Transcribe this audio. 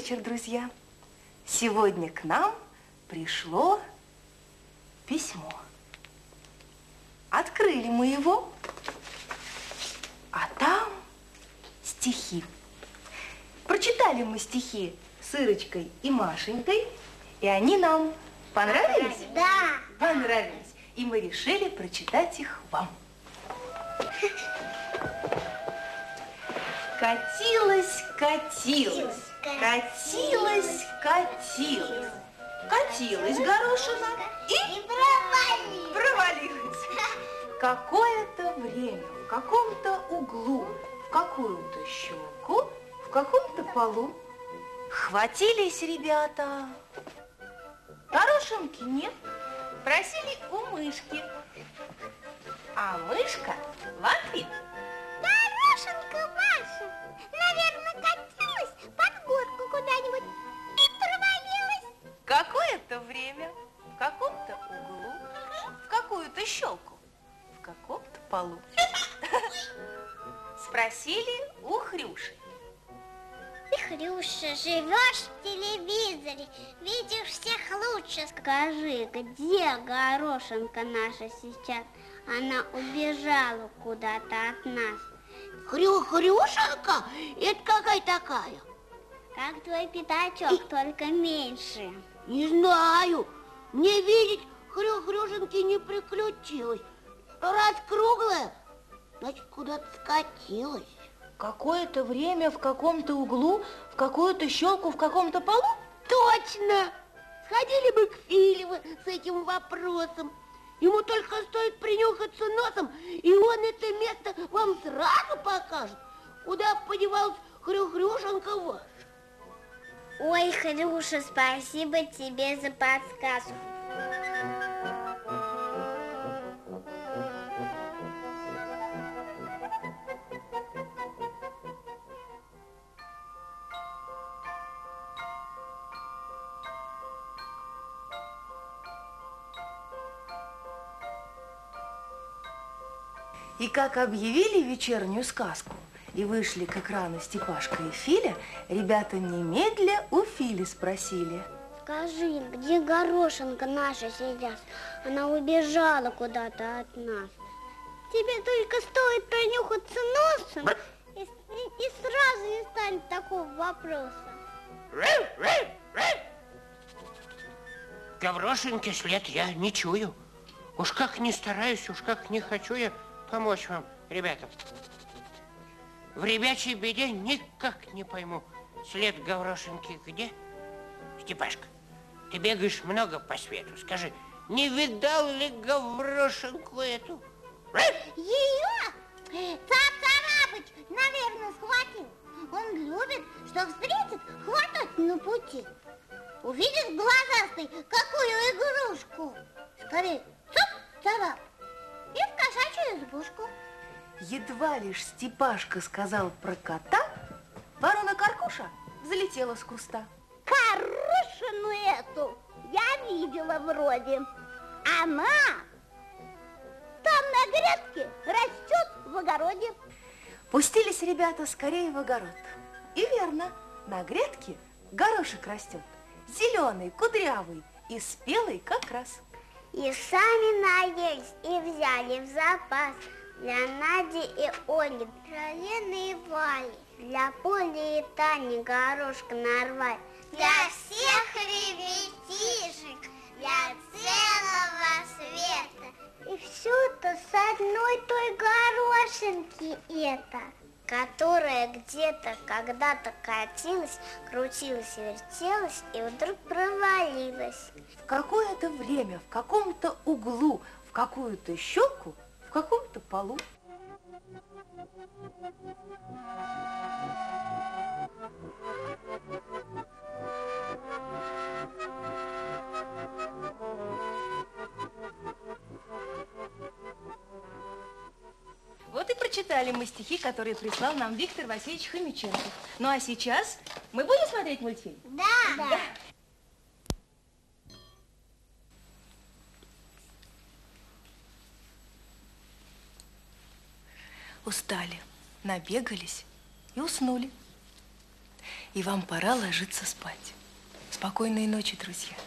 вечер, друзья. Сегодня к нам пришло письмо. Открыли мы его, а там стихи. Прочитали мы стихи с Ирочкой и Машенькой, и они нам понравились? Да. Понравились. И мы решили прочитать их вам. Катилась, катилась, катилась, катилась. Катилась горошина и провалилась. Какое-то время в каком-то углу, в какую-то щелку, в каком-то полу хватились ребята. Горошинки нет, просили у мышки. А мышка в ответ: Горошинка Маша, наверное, катилась под горку куда-нибудь и провалилась. Какое-то время в каком-то углу, в какую-то щелку, в каком-то полу спросили у Хрюши: Хрюша, живешь в телевизоре, видишь всех лучше. Скажи, где горошинка наша сейчас? Она убежала куда-то от нас. Хрюшенка? Это какая такая? Как твой пятачок, только меньше. Не знаю. Мне видеть Хрюшенки не приключилось. Раз круглая, значит, куда-то скатилась. какое-то время в каком-то углу, в какую-то щелку, в каком-то полу? Точно! Сходили бы к Филеву с этим вопросом. Ему только стоит принюхаться носом, и он это место вам сразу покажет. Куда подевалась Хрюшенка ваша? Ой, Хрюша, спасибо тебе за подсказку. И как объявили вечернюю сказку и вышли к экрану Степашка и Филя, ребята немедля у Фили спросили: Скажи, где горошинка наша сейчас? Она убежала куда-то от нас. Тебе только стоит пронюхаться носом, и сразу не станет такого вопроса. Гаврошинки след я не чую. Уж как не стараюсь, уж как не хочу я помочь вам, ребята. В ребячей беде никак не пойму, след Гаврошинки где? Степашка, ты бегаешь много по свету. Скажи, не видал ли Гаврошинку эту? Ее Цап-Царапыч, наверное, схватил. Он любит, что встретит, хватать на пути. Увидит глазастый какую игрушку, скорее цап-царап и в кошачью избушку. Едва лишь Степашка сказал про кота, ворона Каркуша взлетела с куста. Горошину эту я видела вроде. Она там на грядке растет в огороде. Пустились ребята скорее в огород. И верно, на грядке горошек растет, зеленый, кудрявый и спелый как раз. И сами наелись, и взяли в запас для Нади и Оли, для Лены и Вали, для Поли и Тани горошка нарвать, для всех ребятишек, для целого света. И все это с одной той горошинки это, которая где-то когда-то катилась, крутилась, вертелась и вдруг провалилась. В какое-то время, в каком-то углу, в какую-то щелку, в каком-то полу. Вот и прочитали мы стихи, которые прислал нам Виктор Васильевич Хомяченков. Ну а сейчас мы будем смотреть мультфильм? Да. Устали, набегались и уснули. И вам пора ложиться спать. Спокойной ночи, друзья.